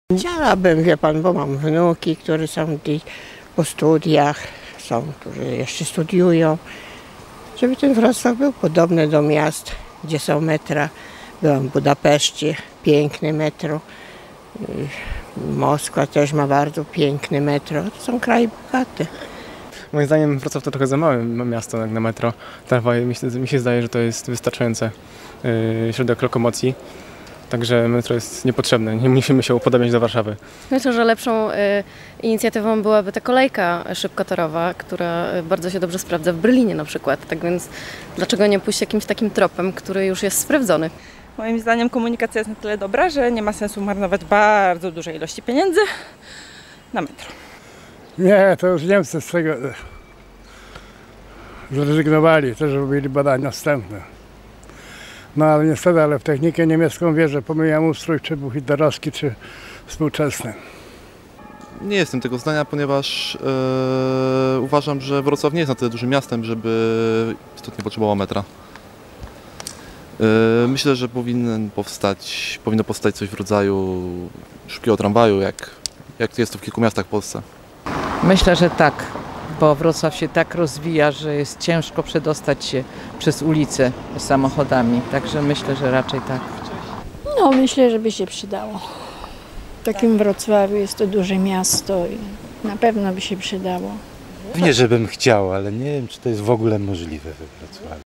Chciałabym, wie pan, bo mam wnuki, które są gdzieś po studiach, którzy jeszcze studiują, żeby ten Wrocław był podobny do miast, gdzie są metra. Byłam w Budapeszcie, piękne metro. Moskwa też ma bardzo piękne metro. To są kraje bogate. Moim zdaniem Wrocław to trochę za małe miasto jak na metro. Tramwaj mi się zdaje, że to jest wystarczające środek lokomocji. Także metro jest niepotrzebne, nie musimy się upodobniać do Warszawy. Myślę, że lepszą inicjatywą byłaby ta kolejka szybkotorowa, która bardzo się dobrze sprawdza w Berlinie na przykład. Tak więc dlaczego nie pójść jakimś takim tropem, który już jest sprawdzony? Moim zdaniem komunikacja jest na tyle dobra, że nie ma sensu marnować bardzo dużej ilości pieniędzy na metro. Nie, to już Niemcy z tego zrezygnowali, też robili badania następne. No ale niestety, ale w technikę niemiecką wierzę, pomijam ustrój, czy był hitlerowski, czy współczesny. Nie jestem tego zdania, ponieważ uważam, że Wrocław nie jest na tyle dużym miastem, żeby istotnie potrzebował metra. Myślę, że powinno powstać coś w rodzaju szybkiego tramwaju, jak jest to w kilku miastach w Polsce. Myślę, że tak, bo Wrocław się tak rozwija, że jest ciężko przedostać się przez ulicę samochodami, także myślę, że raczej tak. No, myślę, że by się przydało. W takim Wrocławiu jest to duże miasto i na pewno by się przydało. Nie, żebym chciał, ale nie wiem, czy to jest w ogóle możliwe we Wrocławiu.